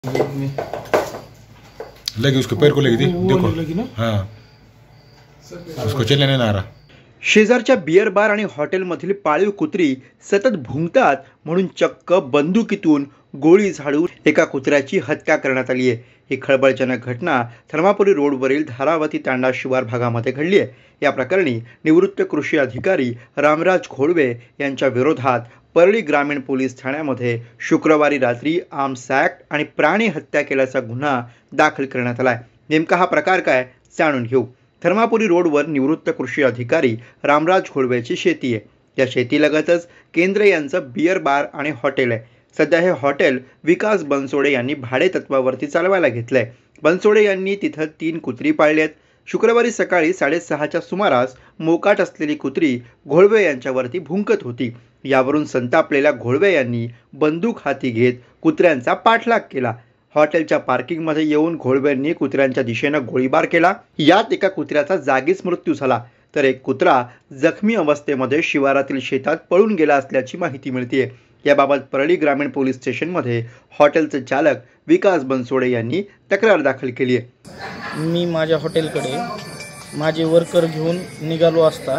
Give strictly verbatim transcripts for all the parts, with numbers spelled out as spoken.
लगी उसके पैर को लगी थी, देखो लगी ना। हाँ, उसको चलने नहीं आ रहा। शेजारच्या बियर बार आणि हॉटेलमधील पाळीव कुत्री सतत भुंकतात म्हणून चक्क बंदुकीतून गोळी झाडून एका कुत्र्याची हत्या करण्यात आली आहे। ही खळबळजनक घटना धर्मापुरी रोडवरील धारावती तांडा शिवार भागामध्ये घडली आहे। या प्रकरणी निवृत्त कृषी अधिकारी रामराज घोळवे यांच्या विरोधात परळी ग्रामीण पोलीस ठाण्यामध्ये शुक्रवारी रात्री आर्म्स ॲक्ट आणि प्राणी हत्या केल्याचा गुन्हा दाखल करण्यात आला आहे। नेमका हा प्रकार काय जाणून घेऊ। धर्मापुरी रोडवर निवृत्त कृषी अधिकारी रामराज घोळवेची शेती आहे। या शेतीलगतच केंद्र यांचं बियर बार आणि हॉटेल आहे। सध्या हे हॉटेल विकास बनसोडे यांनी भाडे तत्वावरती चालवायला घेतलंय। बनसोडे यांनी तिथं तीन कुत्री पाळली आहेत। शुक्रवारी सकाळी साडेसहाच्या सुमारास मोकाट असलेली कुत्री घोळवे यांच्यावरती भुंकत होती। यावरून संतापलेल्या घोळवे यांनी बंदूक हाती घेत कुत्र्यांचा पाठलाग केला। हॉटेलच्या पार्किंगमध्ये येऊन घोळव्यांनी कुत्र्यांच्या दिशेनं गोळीबार केला। यात एका कुत्र्याचा जागीच मृत्यू झाला, तर एक कुत्रा जखमी अवस्थेमध्ये शिवारातील शेतात पळून गेला असल्याची माहिती मिळते। याबाबत परळी ग्रामीण पोलीस स्टेशनमध्ये हॉटेलचे चालक विकास बनसोडे यांनी तक्रार दाखल केली आहे। मी माझ्या हॉटेलकडे माझे वर्कर घेऊन निघालो असता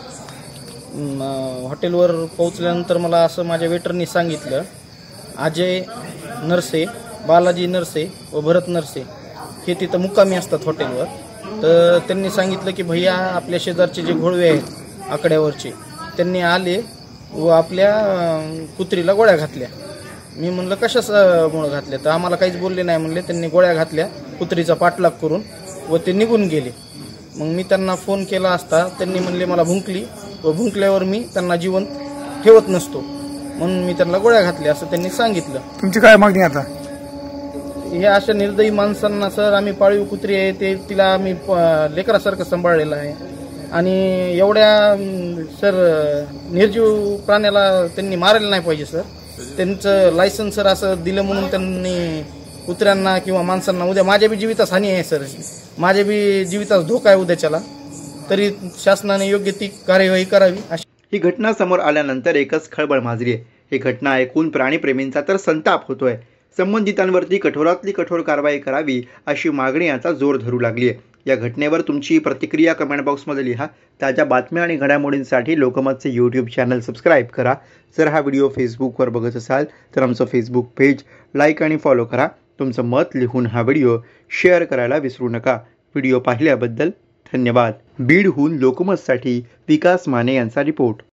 हॉटेलवर पोहोचल्यानंतर मला असं माझ्या वेटरनी सांगितलं, अजय नरसे, बालाजी नरसे व भरत नरसे हे तिथं मुक्कामी असतात हॉटेलवर। तर त्यांनी सांगितलं की भैया आपल्या शेजारचे जे घोळवे आहेत आकड्यावरचे त्यांनी आले व आपल्या कुत्रीला गोळ्या घातल्या। मी म्हणलं कशामुळं घातल्या, तर आम्हाला काहीच बोलले नाही म्हणले। त्यांनी गोळ्या घातल्या कुत्रीचा पाठलाग करून व ते निघून गेले। मग मी त्यांना फोन केला असता त्यांनी म्हणले मला भुंकली व भुंकल्यावर मी त्यांना जिवंत ठेवत नसतो म्हणून मी त्यांना गोळ्या घातल्या असं त्यांनी सांगितलं। तुमची काय मागणी आता? हे अशा निर्दयी माणसांना सर, आम्ही पाळीव कुत्री आहे ते तिला आम्ही लेकरासारखं सांभाळलेलं आहे आणि एवढ्या सर निर्जीव प्राण्याला त्यांनी मारायला नाही पाहिजे सर। त्यांचं लायसन्स सर असं दिलं म्हणून त्यांनी कुत्र्यांना किंवा माणसांना उद्या माझ्या बी जीवितास हानी आहे सर, माझ्या बी जीवितास धोका आहे उद्याच्याला, तरी शासनाने योग्य ती कार्यवाही करावी। ही घटना समोर आल्यानंतर एकच खळबळ माजली आहे। ही घटना ऐकून प्राणीप्रेमींचा तर संताप होतोय। संबंधितांवरती कठोरातली कठोर कारवाई करावी अशी मागणी आता जोर धरू लागली आहे। या घटनेवर तुमची प्रतिक्रिया कमेंट बॉक्समध्ये लिहा। ताज्या बातम्या आणि घडामोडींसाठी लोकमतचे यूट्यूब चॅनल सबस्क्राईब करा। जर हा व्हिडिओ फेसबुकवर बघत असाल तर आमचं फेसबुक पेज लाईक आणि फॉलो करा। तुमचं मत लिहून हा व्हिडिओ शेअर करायला विसरू नका। व्हिडिओ पाहिल्याबद्दल धन्यवाद। बीडहून लोकमतसाठी विकास माने यांचा रिपोर्ट।